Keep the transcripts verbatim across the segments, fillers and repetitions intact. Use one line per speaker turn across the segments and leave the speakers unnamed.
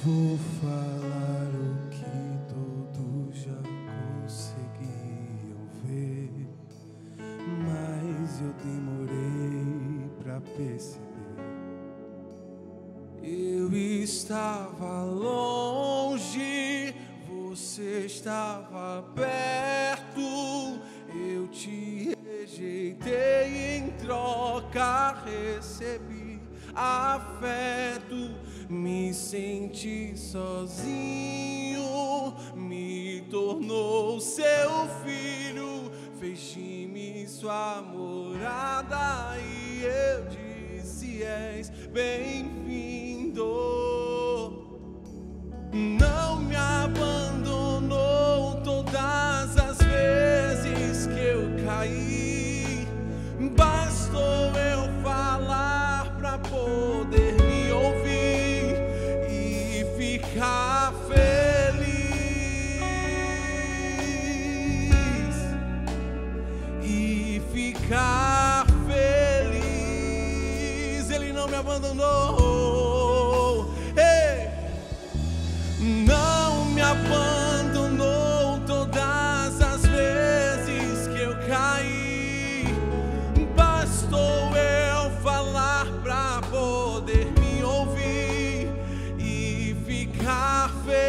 Vou falar o que todos já conseguiam ver, mas eu demorei pra perceber. Eu estava longe, você estava perto. Eu te rejeitei, em troca recebi afeto. Me senti sozinho, me tornou seu filho, fez de mim sua morada, e eu disse: és bem-vindo. Não me abandonou todas as vezes que eu caí, bastou eu falar pra poder me ouvir e ficar feliz, e ficar feliz. Ele não me abandonou, ei! Não me abandonou todas as vezes que eu caí, bastou eu falar pra poder me ouvir e ficar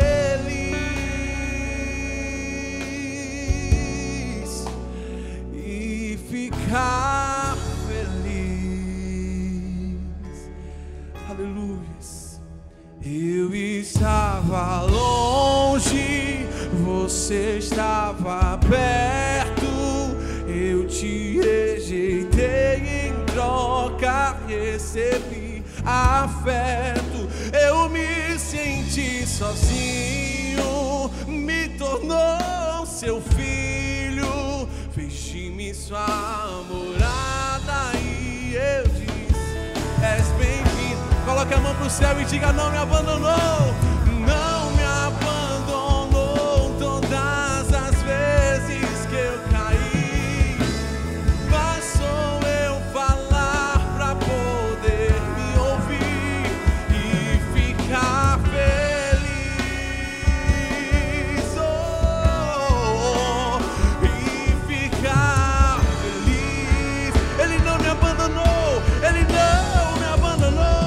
feliz, e ficar feliz. Aleluia. Eu estava longe, você estava perto. Eu te rejeitei, em troca recebi afeto. Eu me senti sozinho, me tornou seu filho, fez de mim sua morada, e eu disse: és bem-vindo. Coloque a mão pro céu e diga: não me abandonou, não me abandonou todas as vezes que eu caí, bastou eu falar pra poder me ouvir e ficar feliz, oh, e ficar feliz. Ele não me abandonou, ele não me abandonou.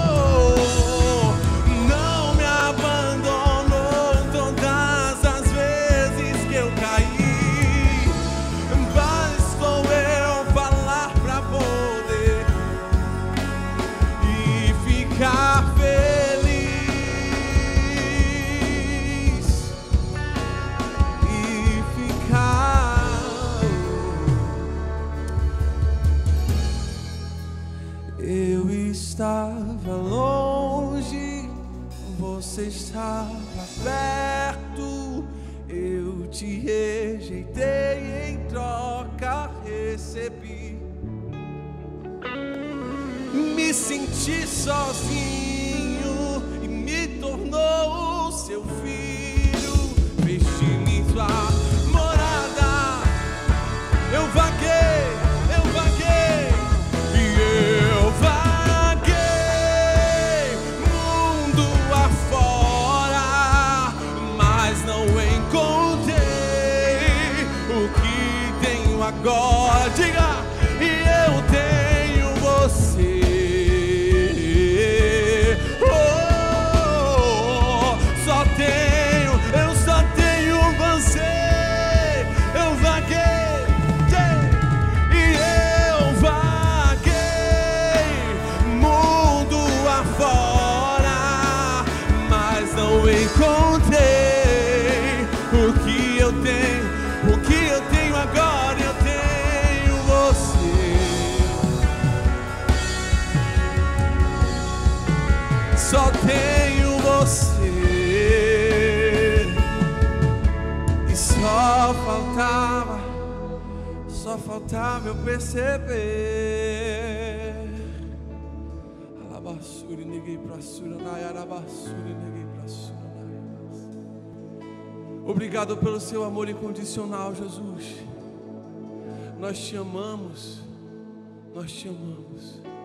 Eu estava longe, você estava perto. Eu te rejeitei, em troca recebi. Me senti sozinho e me tornou seu filho, fez de mim sua morada. Eu vaguei, eu vaguei, e eu vaguei mundo afora, mas não encontrei o que tenho agora. Diga: e eu tenho você. Oh, só tenho, eu só tenho você. Eu vaguei, e eu vaguei mundo afora, mas não encontrei o que eu tenho, o que eu tenho agora. Eu tenho você. Só tenho você. E só faltava, só faltava eu perceber. Alabassuri, neguei pra sura, nayarabassuri, neguei pra sura, nayarabas. Obrigado pelo seu amor incondicional, Jesus. Nós te amamos, nós te amamos.